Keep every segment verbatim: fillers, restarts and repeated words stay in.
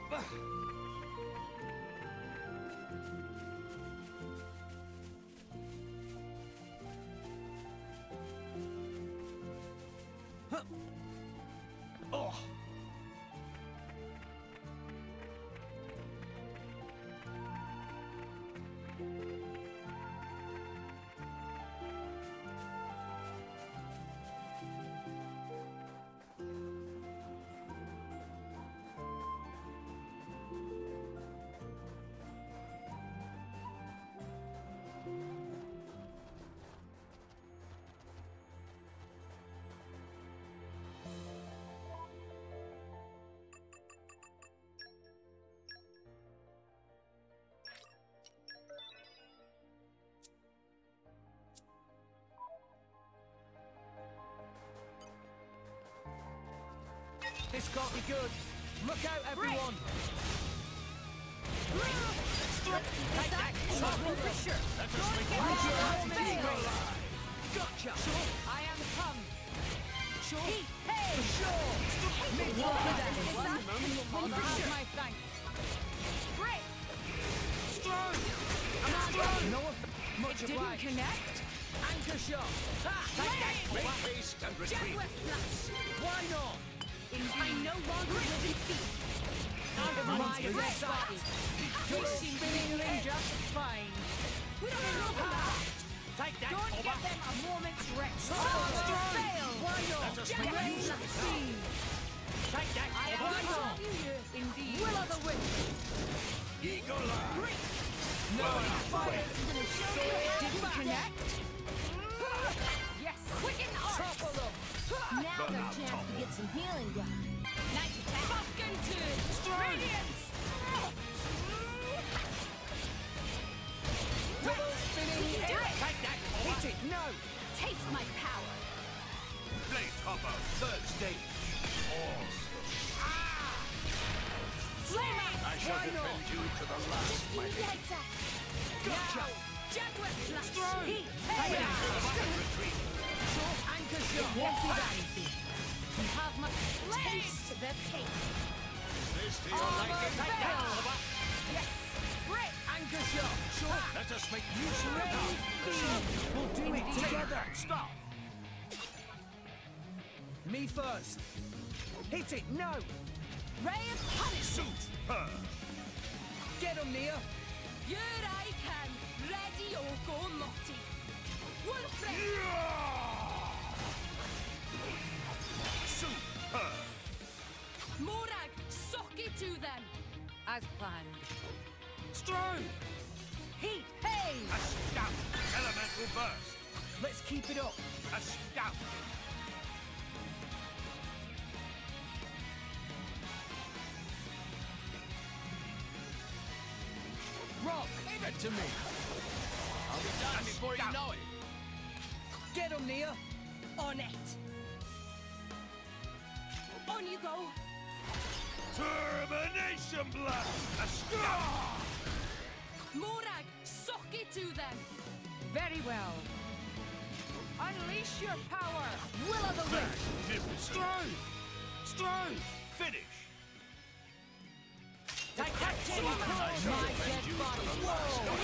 Oh. This can't be good. Look out, everyone! Let's keep this up. Topple for sure. Let us Don't make get one back. job. Fail. Gotcha! Sure. I am come. Sure. Hey, hey. For sure. Mid Let's one. keep this up and we'll win for Have sure. my thanks. Great. Strong. I'm strong. No effect. Much It didn't obliged. connect. Anchor shot. Ha! Make Take haste and Jet retreat. with slash. that. Why not? I no longer live in fear. Out of I'm my great. sight. You're spinning just fine. We don't know that. Take that, Don't Cobber. give them a moment's rest. Oh, Fail. Why not? Let us Jet make with use of slash. it now. Take that, I am Cobber. not you. Indeed. Will of the wind. Eagle eye. Great. No, fire. Didn't connect. Yes. Quicken arts. Topple them. Now Burn their out, chance to Topple. get some healing done. Nice attack. Fucking two. Radiance. Double spinning. We can do it. Take that, Cobber. Hit it. No. Taste my power. Blade combo. Third stage. Awesome. Flame. I shall Why not? defend you to the last, my lady. Gotcha. Jaguar slash. Strong. Heat. Hey. Hey. Retreat. Short anchor shot. won't be that easy. You have my taste the pain. Is this to your Armor liking? Take that, fail. Cobber. Yes. Great. Anchor shot. Short. Let us make use of it now. We'll do it Take together. that. Stop. Me first. Hit it. No. Ray of punishment. Suit her. Get him, Nia. Here I can. Ready or go Lottie. Wolfred. Suit her. Morag. Sock it to them. As planned. Strong. Heat. Hey. A scout. Elemental burst. Let's keep it up. A scout. Rock. Leave it to me. I'll be done before you know it. Get him, Nia. On it. On you go. Termination blast. A scout. Morag. Sock it to them. Very well. Unleash your power. Will of the wind. Magnificent. Strong. Strong. Finish. Take that, Timmy. I shall My defend dead you to body. the last. Whoa.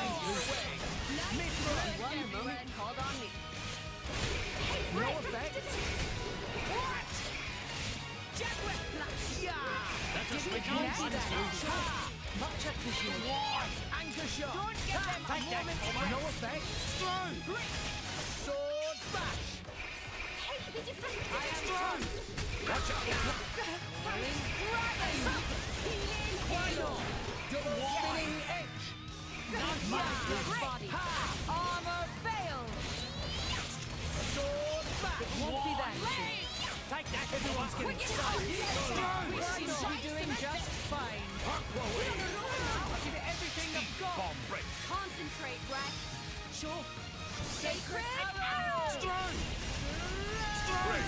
Nice Mid-run. work, everyone. Called on me. No effect. What? Jaguar slash. Yeah. Let us make Connect use of that. it. Ha. Much appreciated. Anchor shot. Don't give them a Take that. moment's No rest. effect. Strong. Sword bash. Hey, did you find I am strong. Watch out. Why not? Double spinning edge. Not my good body. Ha! Armor failed. Sword back. It won't be that easy. Take that. Everyone's getting Quick, excited. it's Strong. on. We seem to be Nice doing method. just fine. Aquaway. I'll give it everything I've got. Bomb break. Concentrate, Rex. Sure. Sacred arrow. Strong. Strong.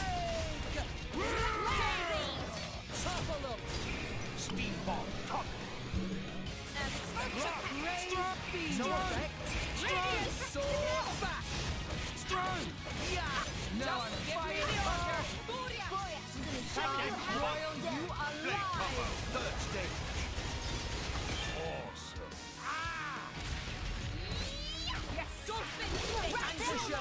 Topple them. Speed bomb. Top. As expected. Strong. No effect. Strong. Sword back. Strong. Yeah. Now I'm fired up. Boria. Royal, you Blade combo. alive. Third stage.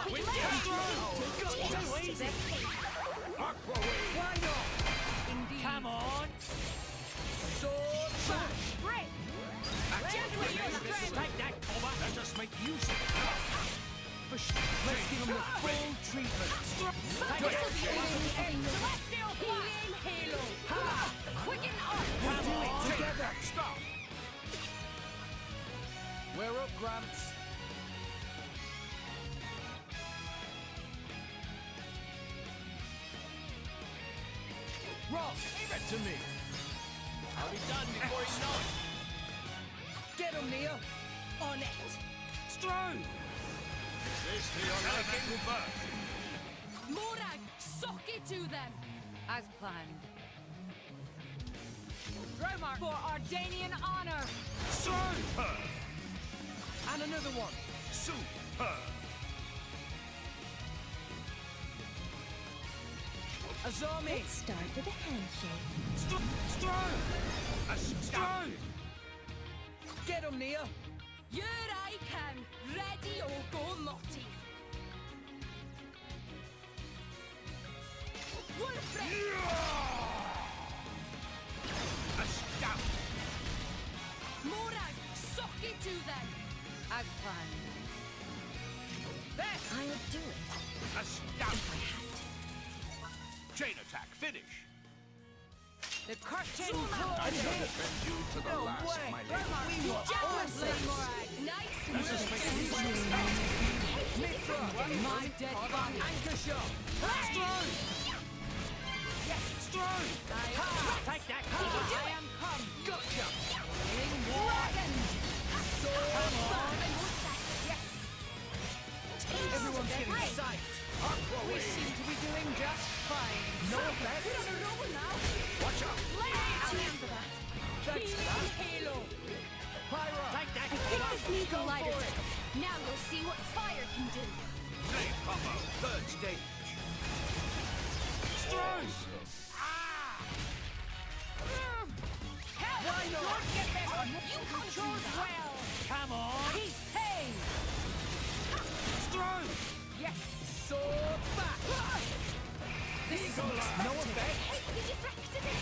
With let ya. me Got taste too the easy. pain. Aqua wave. Why not? Indeed. Come on. Sword bash. Break. That's Let's it. win your Let's strength. take that, Cobber. Let us make use of it. For sh- Let's give him the full treatment. This will be healing. Celestial healing halo. Ha! Quicken up. We'll do it together. Stop. We're up, Gramps. Rock, Leave it to me. I'll be done before you know it. get him, Nia. On it. Strong. Is this to your liking? Birth? Morag, sock it to them. As planned. Dromar for Ardanian honor. Super. And another one. Super. Azami. Let's start with a handshake. St- strong. Astounding. Get him, Nia. Juraikan, ready or go Motti. Wolfred, Astounding. Morag, sock it to them. As planned. There. I'll do it. Astounding. Chain attack. Finish. The curtain Zoom out. closes. defend you to the No last, way. my lady. Dromar, We were jealous, awesome. Morag. Nice Let us work. make use of it. Mithra. My dead body. Anchor shot. Strong. Yes, strong. Take that, I am come. Gotcha. Dragon. Sword bash. Yes. Everyone's getting Right. psyched. Aqua We wave. seem to be doing just fine. No offense. We're on a roll now. Watch out. Cheers for that. Thanks for that. Halo. Pyro. Take that, I think this needs a Go lighter. for it. Now you'll see what fire can do. Flame combo. Third stage. Strong. Help! Why not? Don't get better. You controls well. Come on. He's pain. Strong. Yes. Sword back. This is No effect. Hey, you deflected it.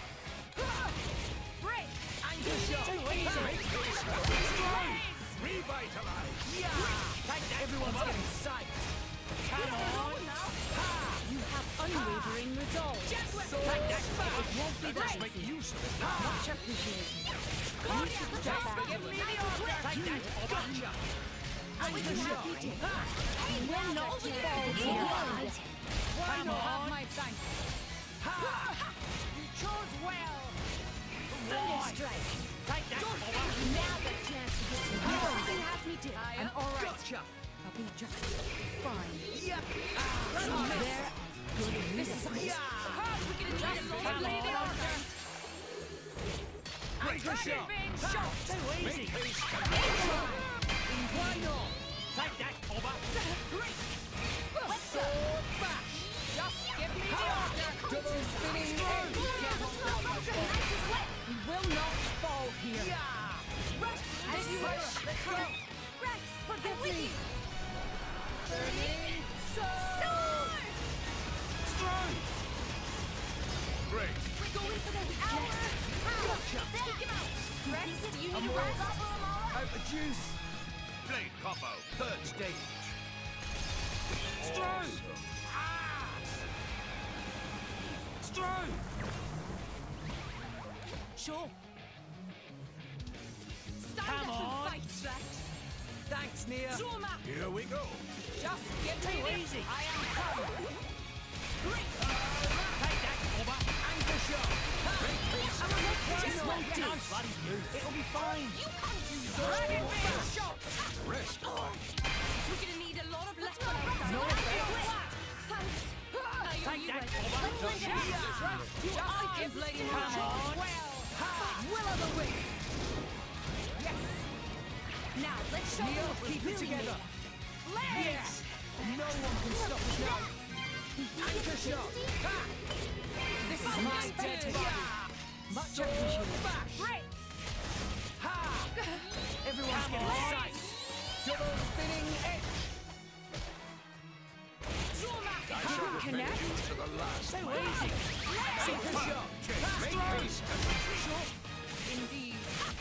Break. Anchor shot. Strong. Revitalize. Yeah. Everyone's getting psyched. Come on. You have unwavering resolve. Sword back. Won't be Let us that make easy. use of it. Much appreciated. Give me the order. Take that, Gotcha. I was Anchor shot. happy to. I will not fall All here. right. Why Come not on. have my thanks? You chose well. Thunder strike. Take that, Cobber. Now the chance to get some You healing. can have me do. I'm all right. Gotcha. I'll be just fine. Yep. There. This is Yeah. Carl, we can adjust the Come lady on. order. Anchor shot. Shot. Too easy. Why not? Take that, Cobber. Sword bash. Just give me the order. Double spinning edge. We will not fall here. Yeah. As you wish. Let's go. Rex, forgive me. Burning sword. Strong. Great. We're going for the hour. Gotcha. Take him out. Rex, do you need a more. rest? Out the juice. Blade combo. Third stage. Strong. Awesome. Strong. Sure. Stand Come up on. and fight, Rex. Thanks, Nia. Zoom out. Here we go. Just get me Too there. easy. I am come. Great. Take that, Cobber. Anchor shot. Just won't do. Nice bloody move. It'll be fine. You come to Dragon Veil shot. Rest. We're gonna need a lot of left outside. No effect. Thanks. Now you're Take you that, ready. Cobber. Let's lay down. You are give Lady Come Marshall on. well. Will of the wisp. Yes. Now let's show Nia, you what keep we're it really together. made of. Legs. Yes. No one can stop us now. Anchor shot. Ha. This is my dead body. Much appreciated. Bash. Break. Ha. Everyone's Come getting on. psyched. Double spinning edge. connect? To the last. So easy. Super shot. Make haste. Indeed.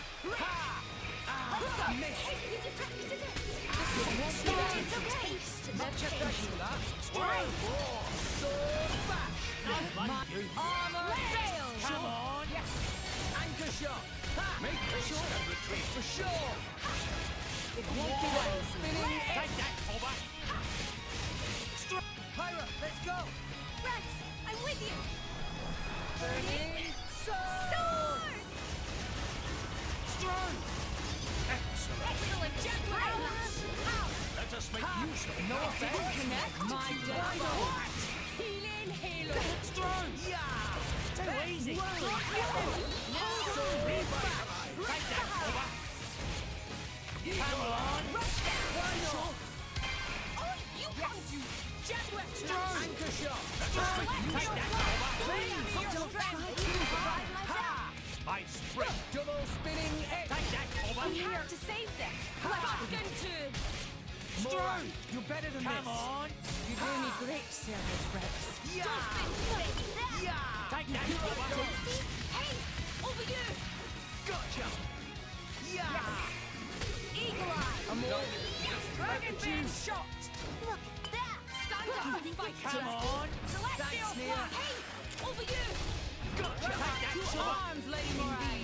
Let's go. Miss. Hey, you deflected it. This is what It's okay. Let's check that. Strike. Sword bash. My armor fails. Come on. Yes. Anchor shot. Make haste and retreat. For sure. It won't be well. Spinning. Take that, Cobra. Pyra, let's go. Rex, I'm with you. Burning sword. Sword. Strong. Excellent. Excellent. Jaguar slash. Out. Let us make use of No it. effect. Connect. My dino. Healing halo. Strong. Yeah. Too easy. Take that, Cobra. Come on. Rush down. Final. Oh, you come to Jaguar slash. Anchor shot. Let us make use of that, Cobra. Please don't try to revive myself. My spring. Double spinning edge. Take that, Cobra. I'm here to save them. Back into. Strong. You're better than Come this. on. You do me great service, Rex. Yeah. Yeah. Yeah. Take that, Cobra. Hey, over you. Gotcha. Yeah. Eagle eye. I'm all. Dragon beam shot. Look, there. Stand up and fight. Come on. Celestial Thanks, Nia. fly. Hey, over you. Gotcha. Take that, Two Cobra. arms, Lady Moray.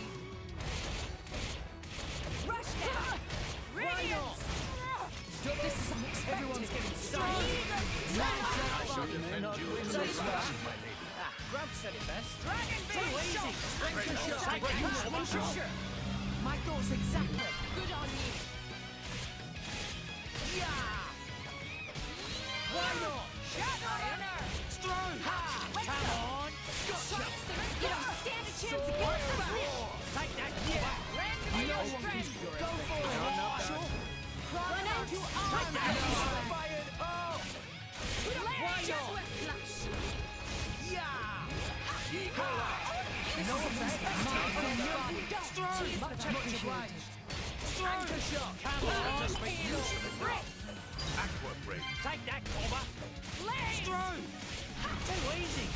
Rush down. Radiance. This is unexpected. Everyone's getting Strong. I shall defend you to the Nice last, one. my lady. Grab said it best. Dragon beam shot. Anchor shot. Take that, Cobra. Sure. My thoughts exactly. Good on you. Yeah. Why not? Shadow. Strong. Ha. Come on. You don't stand a chance against us, Nia. Take that, Cobra. Land on No your one strength. gives you Go for it. You're not done. Run out to arms. Fired up. Land Jaguar slash. Yeah. Eagle eye. No effect. Strong. Cheers for Much that. obliged. Anchor shot. Come on. Let us make use of it. Break. Aqua break. Take that, Cobra. Land. Strong. Too easy.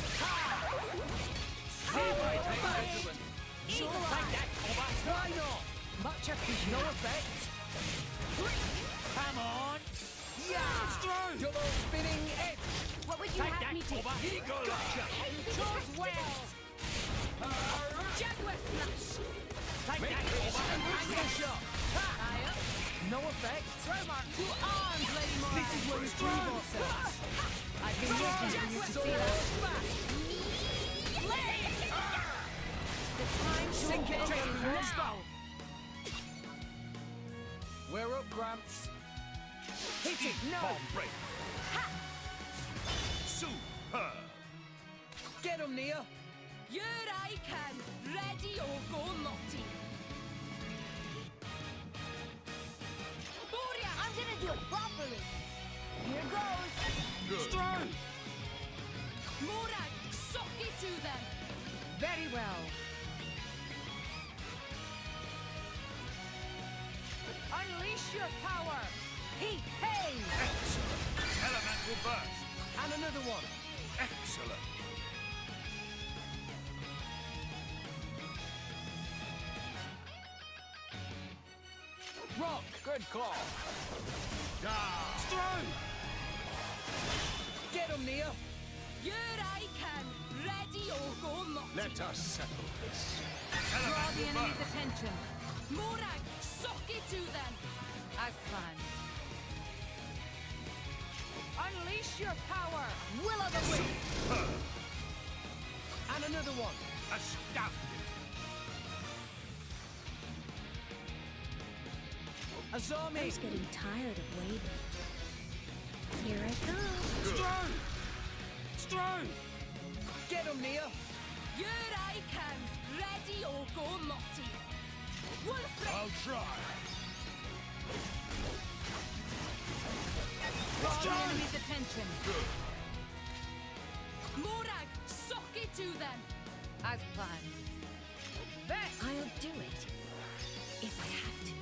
See if I take that. Eagle Take eye. that, Cobra. Why not? Much appreciated. No effect. Come on. Yeah. Strong. Double spinning edge. What would you Take have that, me do? Cobra. Eagle eye. Chose well. Jaguar slash. Take that, Cobra. Anchor shot. Fire. No effect. Throw mark. Two arms, Lady Moray. This is where we prove ourselves. I can Strong. use you Jaguar to slash. Land. The time Sink it, short Jake. now. Let's go. We're up, Gramps. Hit it. No. Bomb break. Super. Get him, Nia. Here I can. Ready or go naughty. Boria. I'm gonna do it properly. Here goes. Good. Strong. Morag, sock it to them. Very well. Unleash your power. Heat. Hey. Excellent. Elemental burst. And another one. Excellent. Rock. Good call. Ah. Strong. Get him, Nia. Here I can. Ready or go naughty. Let us settle this. Draw the Elemental enemy's burst. attention. Morag, sock it to them. As planned. Unleash your power. Will of the wisp. Superb. And another one. Astounding. A I zombie. was getting tired of waiting. Here I come. Good. Strong. Strong. Get him, Nia. Here I can. Ready or go naughty. Wolfram. I'll try. Draw the Strong. enemy's attention. Good. Morag, sock it to them. As planned. This. I'll do it. If I have to.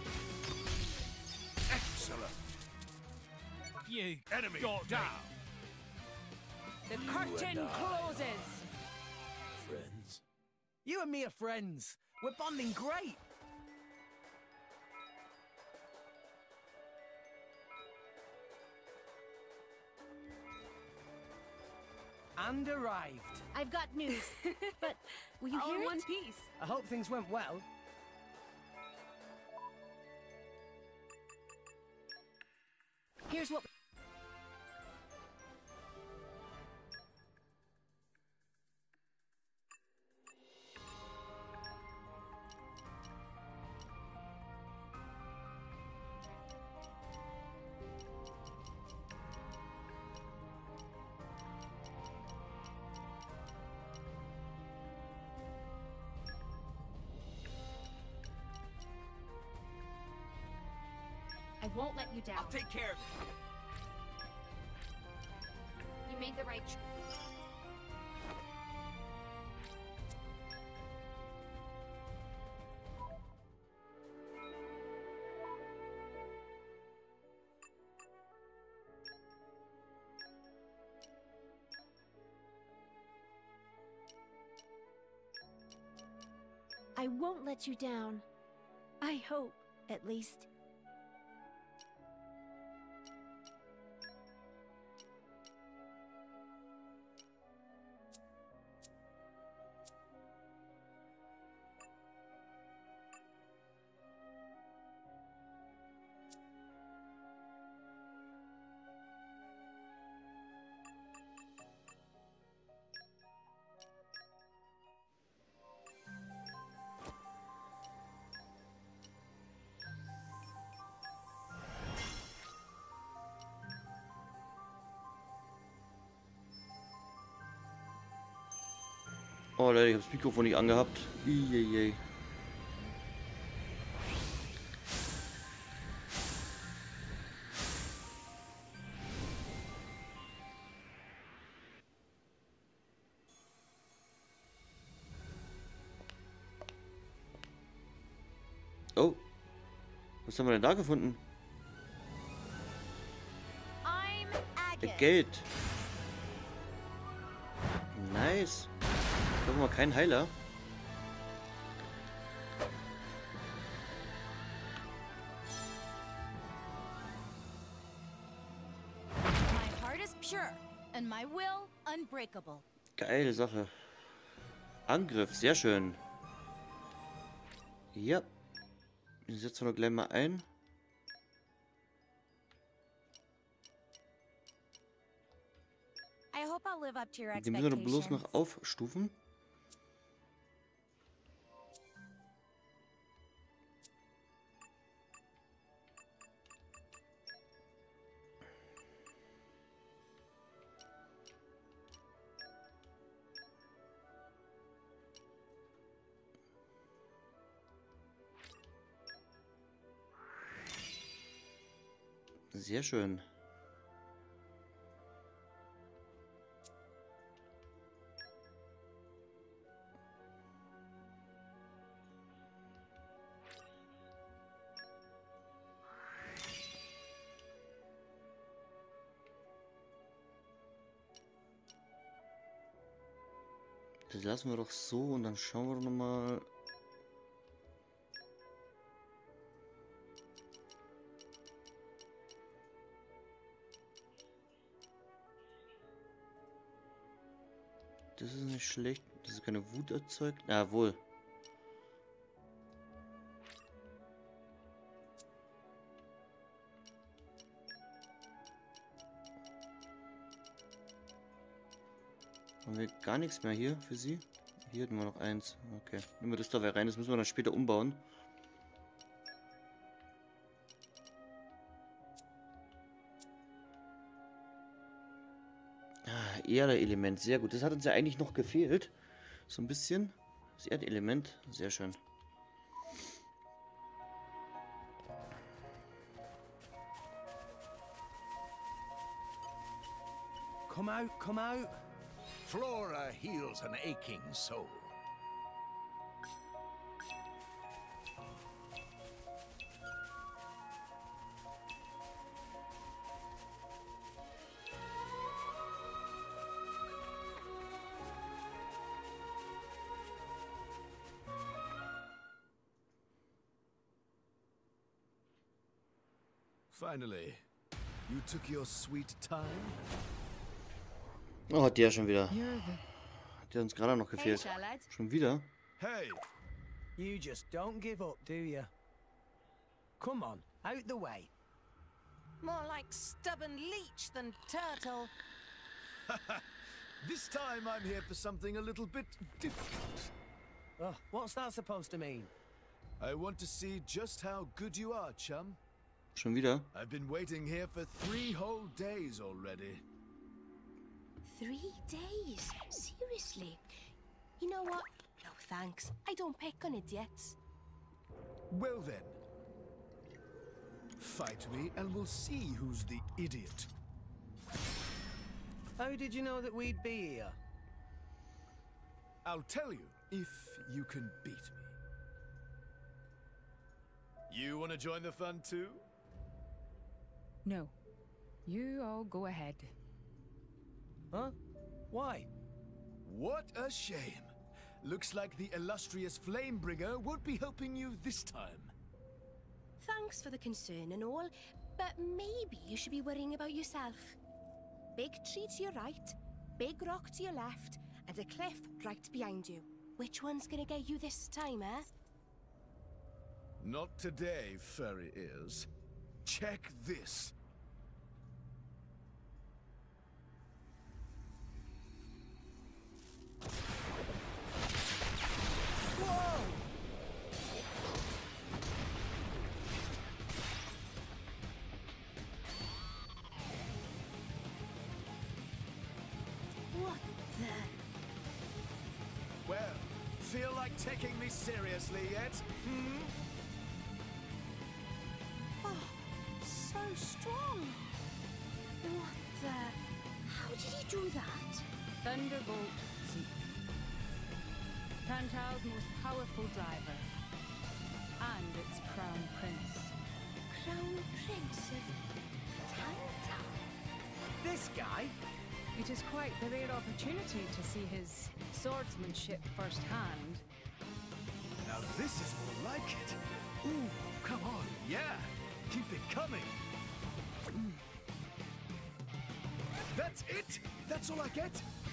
Excellent. You enemy got down. The curtain closes. Friends. You and me are friends. We're bonding great. And arrived. I've got news. But will you All hear in one it? piece. I hope things went well. Here's what. I won't let you down. I'll take care of it. You made the right choice. I won't let you down. I hope, at least. Oh Leute, ich habe das Mikrofon nicht angehabt. Iyeye. Oh. Was haben wir denn da gefunden? I'm Agate. Geld. Nice. Ich habe mal keinen Heiler. My heart is pure and my will unbreakable. Geile Sache. Angriff, sehr schön. Ja. Ich setze noch gleich mal ein. I hope I'll live up to your Die müssen wir bloß expectations. noch aufstufen. Sehr schön. Das lassen wir doch so und dann schauen wir doch noch mal. Das ist nicht schlecht. Das ist keine Wut erzeugt. Jawohl. Haben wir gar nichts mehr hier für sie? Hier hätten wir noch eins. Okay. Nehmen wir das da rein. Das müssen wir dann später umbauen. Ah, Erde-Element. Sehr gut. Das hat uns ja eigentlich noch gefehlt. So ein bisschen. Das Erdelement. Sehr schön. Come out, come out. Flora heals an aching soul. Finally, you took your sweet time. Oh, hat der schon wieder. You're the... Hat der uns gerade noch Hey, gefehlt. Shalad. Schon wieder? Hey, You just don't give up, do you? Come on, out the way. More like stubborn leech than turtle. this time I'm here for something a little bit different. Oh, what's that supposed to mean? I want to see just how good you are, chum. Schon wieder? I've been waiting here for three whole days already. Three days? Seriously? You know what? No thanks. I don't pick on idiots. Well then, fight me and we'll see who's the idiot. How did you know that we'd be here? I'll tell you if you can beat me. You want to join the fun too? No. You all go ahead. Huh? Why? What a shame. Looks like the illustrious Flamebringer won't be helping you this time. Thanks for the concern and all, but maybe you should be worrying about yourself. Big tree to your right, big rock to your left, and a cliff right behind you. Which one's gonna get you this time, eh? Not today, furry ears. Check this. What the... Well, feel like taking me seriously yet? Hmm? Oh, so strong. What the... How did he do that? Thunderbolt Z. Tantal's most powerful driver. And its crown prince. Crown Prince of Tantal. This guy? It is quite the rare opportunity to see his swordsmanship firsthand. Now this is more like it. Ooh, come on, yeah. Keep it coming. Mm. That's it? That's all I get?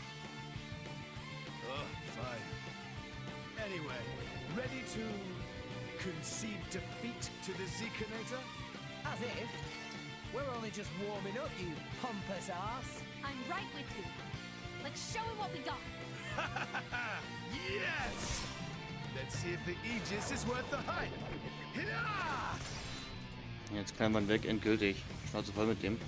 Ugh, fine. Anyway, ready to concede defeat to the Zekinator? As if. We're only just warming up, you pompous ass. I'm right with you. Let's show him what we got. Yes! Let's see if the Aegis is worth the hype. Hiya! Jetzt kann man weg, endgültig. Schnauze voll mit dem.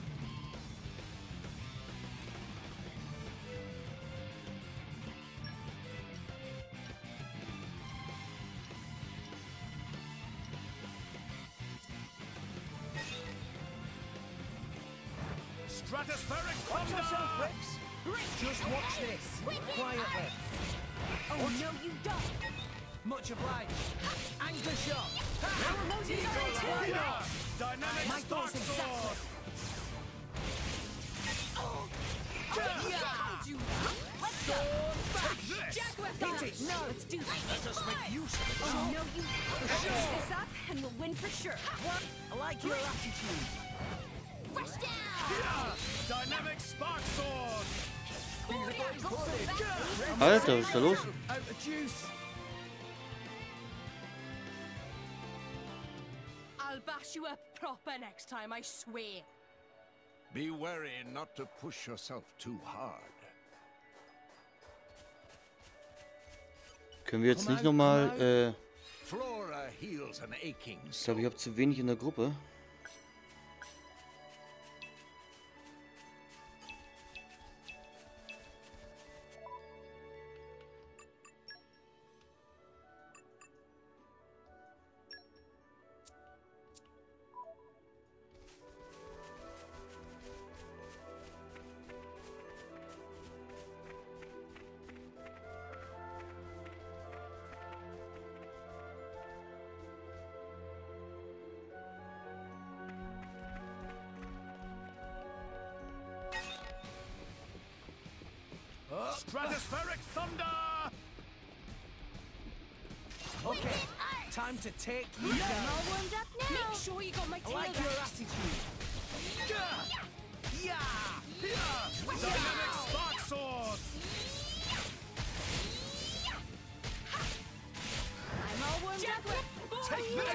Stratospheric Watch thunder! yourself, Rex. Just watch this. Quietly. Oh, no, you don't! Much obliged. Anchor shot. Eagle Rider! Dynamic My Spark thoughts exactly. Sword! Let's go! Take this! Jaguar Hit it. No. Let's do this! Let us make use of it! Oh, no, you... Let's finish this up, and we'll win for sure. I like your attitude. Rush down! Hiya! Dynamic Spark Sword! Alter, was ist da los? Out of juice. I'll bash you up proper next time, I swear. Be wary not to push yourself too hard. Können wir jetzt nicht nochmal, äh, Flora heals an aching ich soul. glaube, ich habe zu wenig in der Gruppe. Stratospheric thunder! Okay, time to take you All down. warmed up now. Make sure you got my I tail like your back. attitude.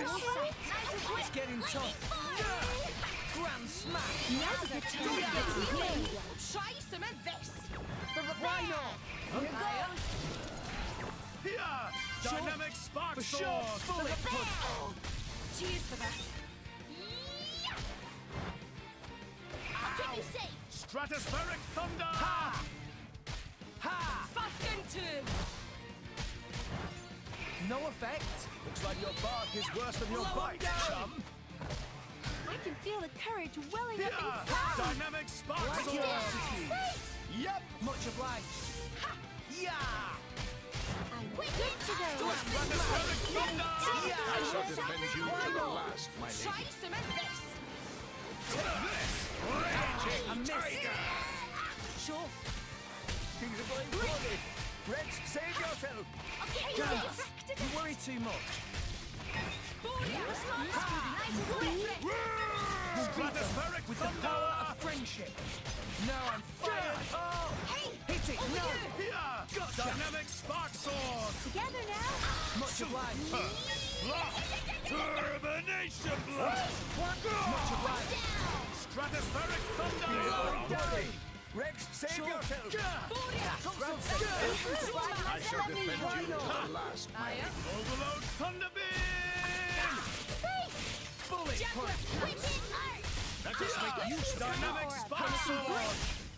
It's getting tough. Grand smash. Now's a good time to get healing. Try some of this. Why not? Here goes. Yeah! Dynamic spark For sword! sure. Bullet punch. Cheers for that. I'll keep you safe. Stratospheric thunder! Ha! Ha! Fucking two. No effect. Looks like your bark is worse than your Blow 'em bite, down. chum. I can feel the courage welling up Yeah! inside. Dynamic spark Like sword! your attitude. Yep. Much obliged. Yeah! I'm good to go. Stratospheric thunder! I shall defend you to the last, my lady. Try some of this. I missed. Sure. Things are going poorly. Rex, save yourself. Okay, Go. safe. You worry too much. Stratospheric With the thunder! power of friendship. No, I'm fired. Oh! Hit it. No. Yeah! Gotcha. Dynamic spark sword! Together now. Much obliged. Block! Termination blast! Much obliged. Stratospheric thunder! Down. Rex, save Sure. yourself. Yeah! I shall defend you to the last, my lady. Overload thunder beam! Bullet punch. Let us make use of dynamic spark sword!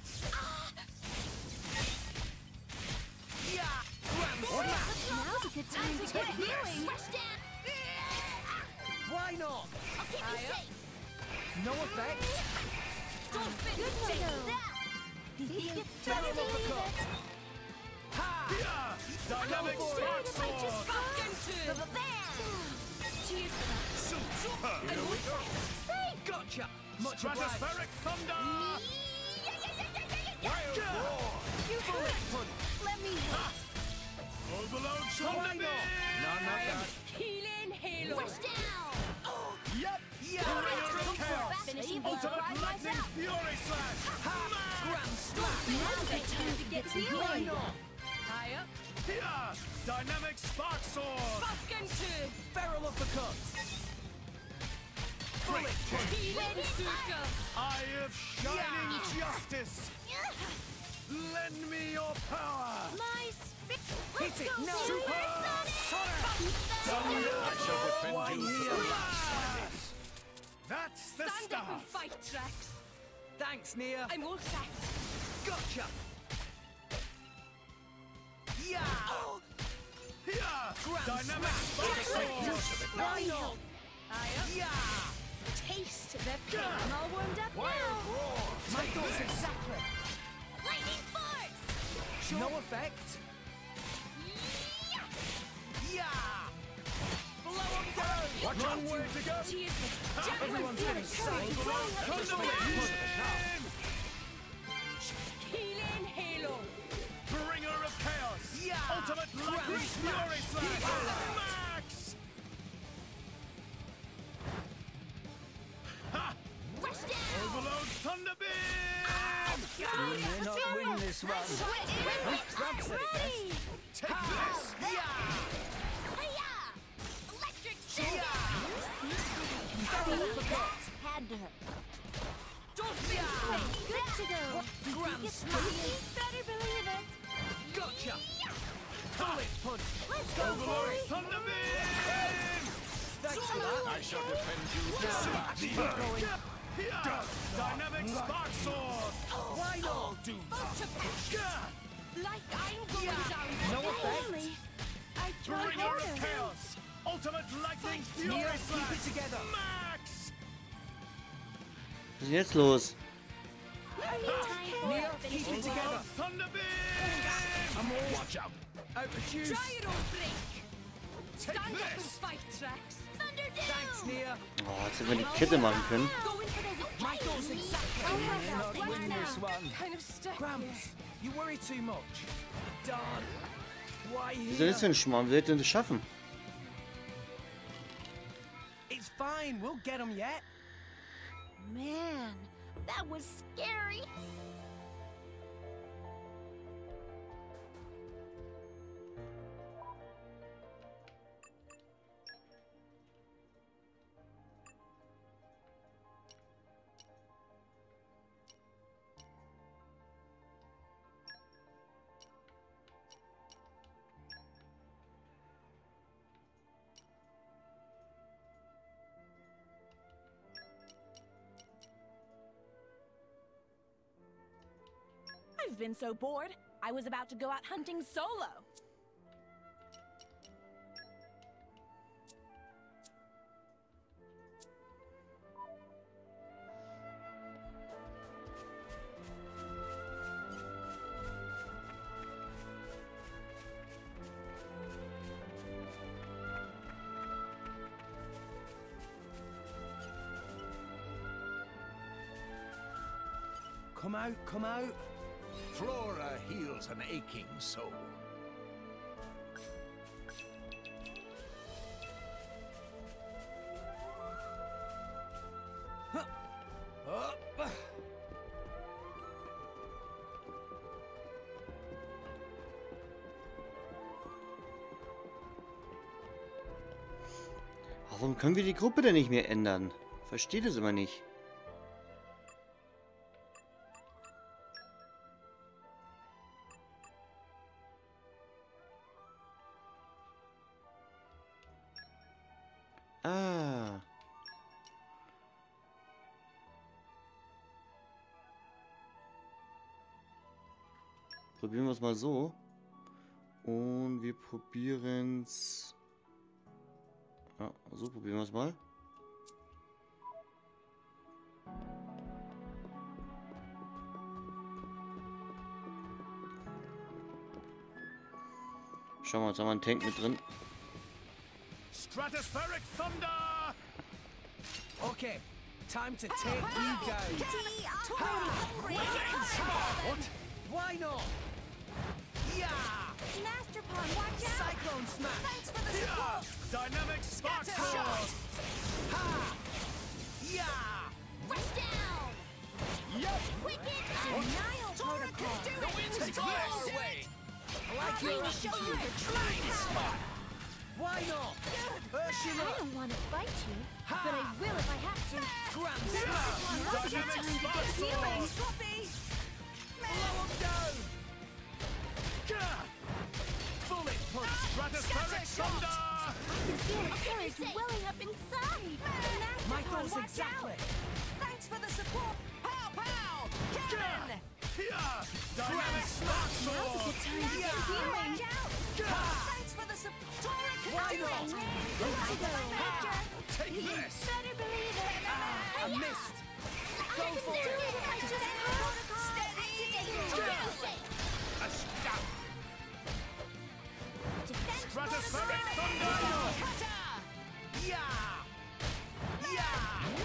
Yeah. Grand smash. Now's a good time to get healing. Why not? No effect. Good to go. Defeat it. Barrel uppercut. Ha! Yeah! Dynamic Go for spark it. sword! Super! Gotcha. Much obliged. Stratospheric thunder! Wild roar! Bullet punch. Let me help. Overload Why shoulder not? beam! No, not that. Healing halo. Yep! Yeah. Bringer of chaos! Finishing Ultimate lightning fury slash! Grand smash. Now's a good time to get Why healing. not? Higher. Yeah! Dynamic spark sword! Fucking two. Barrel uppercut. Bullet punch. Healing sucker. Eye of shining Yeah. justice! Lend me your power! My spirit. Hit it. No. Super I shall defend Why you to the here? last. That's the Stand up and stuff! fight, Rex. Thanks, Nia. I'm all set. Gotcha. Yeah. Yeah! Grand Dynamic spark sword! Why not? Higher. Yeah. Taste the pain. I'm all warmed up now. My thoughts exactly. Lightning force. No effect. Yeah. Blow him down. Watch Long out. way to go! Cheers. Everyone's having sight. Thunder beam! Healing halo. Bringer of chaos! Yeah. Ultimate lightning Grand fury smash. slash! Max! Ha! Rush down. Overload thunder beam! You may not win this one. That's ready. Take this! Electric Yeah. Barrel uppercut. Had to hurt. Good to go. Grand It's smash. you better believe it. Gotcha. Bullet punch. Let's go, Overload boy. thunder beam! Thanks for that. I shall defend you to the last. Keep it going. Yeah! Dynamic spark sword! Why not? Do Like I'm going Yeah. down. No effect. Only. I tried Bringer of harder. chaos! Ultimate lightning fury Nia, keep slash! it together. Max! Was ist denn jetzt los? Nia, keep it together. Overload thunder beam! I'm all Watch out. out of juice. Try your own break. Take Stand up and this! fight, Rex. Thunder down. Thanks, Nia. Oh, jetzt hätten wir die Kette machen können. Going for the My thoughts exactly. I'll You have may that not right win now. this one. kind of stuck. Gramps, you worry too much. Darn. Why Wie soll here? das denn schmarrn? Wer wird denn das schaffen? It's fine. We'll get them yet. Man, that was scary. I've been so bored, I was about to go out hunting solo. Come out, come out. Flora heals an aching soul. Huh. Up. Warum können wir die Gruppe denn nicht mehr ändern? Verstehe das immer nicht. Ah. Probieren wir es mal so. Und wir probieren es... Ja, so probieren wir es mal. Schauen wir, jetzt haben wir einen Tank mit drin. Stratospheric thunder! Okay, time to take you down. Kitty, I'm already hungry. What? Why not? Yeah! Master Pawn, watch out! Cyclone smash! Thanks for the Yeah! support! Dynamic spark Scatter sword! shot! Ha! Yeah! Rush down! Yep! Wicked Denial Protocol! The wind's Take clear! this! Away! I Let like me it! show you the true power! Why not? I Ursula! don't want to fight you, but I will if I have to. Grand Master smash! Pawn, what's your Dynamic time to spark get healing? sword! Copy! Blow 'em down! Gah! Bullet punch! Stratospheric thunder! I can feel the courage welling up inside! Master My Pawn, thoughts watch exactly! out! Thanks for the support! Pow, pow! Cannon! Yeah! Dynamic spark Now's a sword! good time to get healing! Thanks for the support! Why not? Good to go! Take this! Better believe it! I missed! Go for it! I just Steady! A scout! Defense Stratospheric thunder! Yeah! Yeah!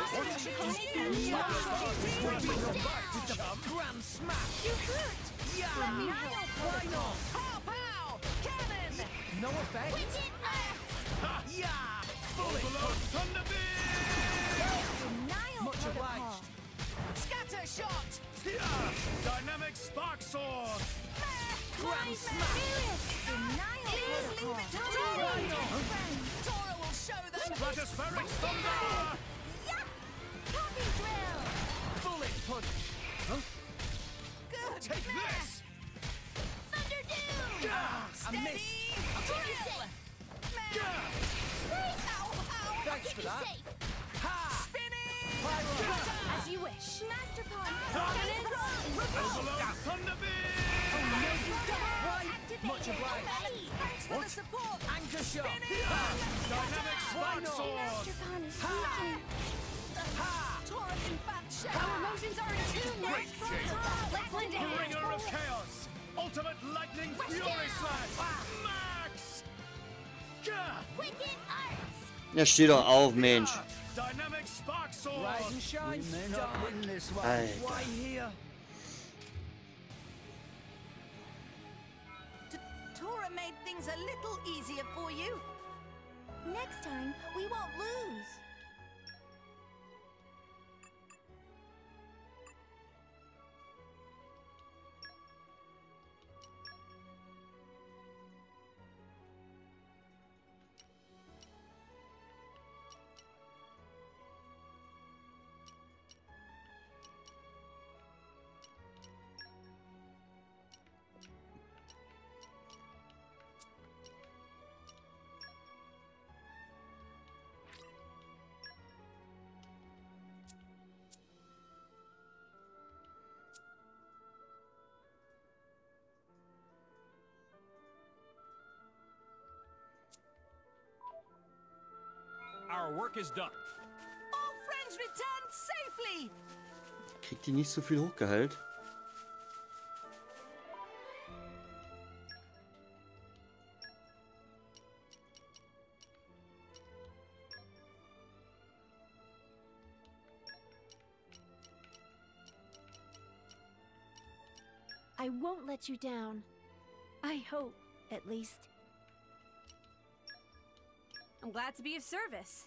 Grand smash! You hurt! Yeah! Why not? Pow, pow! Cannon! No effect? Wicked Axe! Yeah! Bullet punch! Thunder beam! Denial Much protocol! obliged. Scatter shot! Yeah! Dynamic spark sword! Grand smash! Denial Please leave it to Tora! Tora will show them! Stratospheric thunder! Yeah! Copy drill! Bullet punch! Huh? Good! Take this! Thunder Doom! Gah! I Steady! missed! Drill! Gah! Safe! Ow, ow! Thanks Keep for me that. safe. Ha! Spinning! Pyro! As you wish. Master Pawn! Overload thunder beam! Right! Much obliged. Thanks for What? the support! Anchor shot! Dynamic spark sword! Master Pawn is Ha! weakening. Ha! Taurus in bad shape. Our emotions are in tune. Great shape. Let's lend a hand. Bringer of chaos! Ultimate lightning Rush fury down. slash! Max! Gah! Wicked arts. Ja, steh doch auf, Mensch. Dynamic spark sword! Rise and shine. We may not win this one. Alter. Why here? Tora made things a little easier for you. Next time, we won't lose. our work is done. All friends returned safely. Kriegt die nicht so viel Hochgehalt? I won't let you down. I hope, at least. I'm glad to be of service.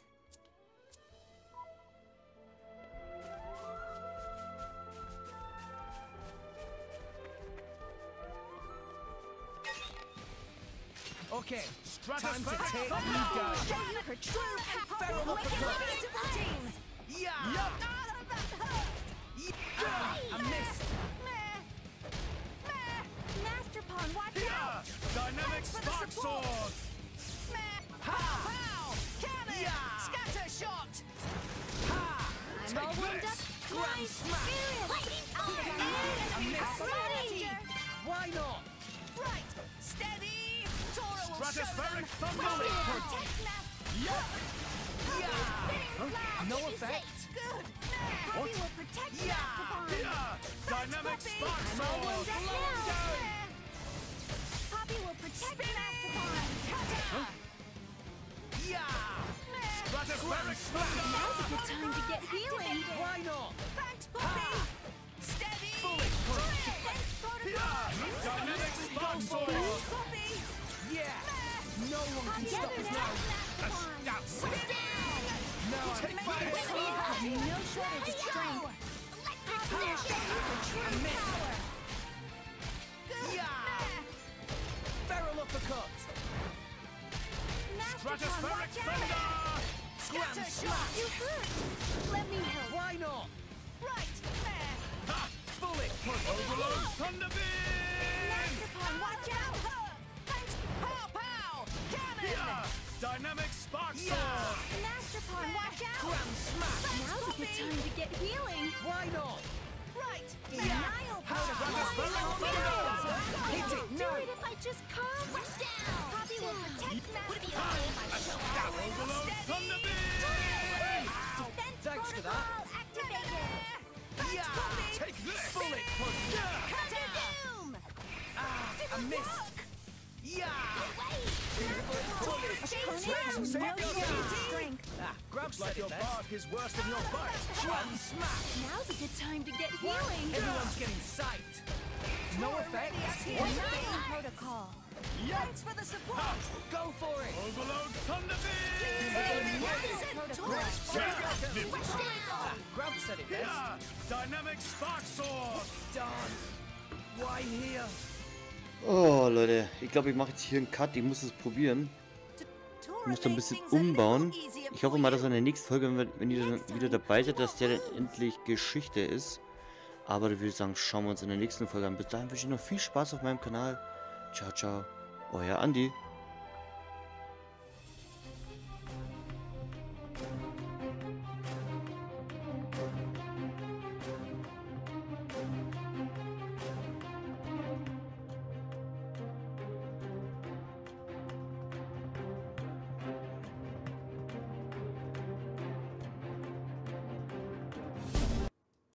Okay, time to Stratospheric take thunder! you down. Show you her true power. Feral uppercut. Team. Yeah! Yup. That hurt. Ah, I missed. Meh. Meh. Master Pawn, watch Yeah! out! Dynamic Thanks for the spark support. sword! Meh. Pow. Pow. Cannon. Yeah. Scatter shot. Ha! I'm all Take warmed this. up. Grand Nice. smash. Serious. I missed. Ready. Why not? Right. Steady. Tora will show Stratospheric them. thunder! Power. Protect Master. Yeah! Spinning flash. No Did you effect. say? Good. Meh. Poppy will protect Yeah. Master Pawn. Yeah! Dynamic Poppy. spark I'm all sword! warmed up now. Meh. Poppy will protect Master Pawn. Cutter. Yeah! Meh. Stratospheric thunder! Now's a good time to get healing. Why not? Thanks, Poppy. Steady. Bullet punch. Defense protocol. Yeah! Dynamic spark sword! Thanks, Poppy. Yeah! No one can stop Together us now, now. Master Pawn. Spinning. Now I Take think fire. this. Poppy has no shortage of strength. Poppy will show you her true power. Yeah! Feral uppercut. Master Pawn, Stratospheric watch out. thunder! Grand Scatter smash. shot. You hurt. Let me help. Why not? Right. Meh. Ha! Bullet punch. Overload thunder beam! Master Pawn, watch out. Thanks. Pow, pow. Cannon. Yeah! Dynamic spark sword! Yeah! Master Pawn, watch out. Grand smash. Now's a good time to get healing. Why not? Right. Denial power. Stratospheric Hit thunder! it. Do it if I just calm down. Poppy will protect Master Pawn. Overload thunder beam! Defense Thanks for that. protocol activated. Yeah! Take this! Bullet punch. Yeah! Cutter doom. Ah, I missed. Yeah! Opponent has no shortage of strength. Ah, grab Like said your it there. bark is worse than your bite. Grand smash. Now's a good time to get healing. Everyone's getting sight. No effect. Denial protocol. Thanks for the support. Go for it. Overload thunder beam! Ah, grab said it there. Yeah! Dynamic spark sword! Darn. Why here? Oh, Leute. Ich glaube, ich mache jetzt hier einen Cut. Ich muss es probieren. Ich muss da ein bisschen umbauen. Ich hoffe mal, dass in der nächsten Folge, wenn, wir, wenn ihr dann wieder dabei seid, dass der dann endlich Geschichte ist. Aber ich würde sagen, schauen wir uns in der nächsten Folge an. Bis dahin wünsche ich noch viel Spaß auf meinem Kanal. Ciao, ciao. Euer Andi.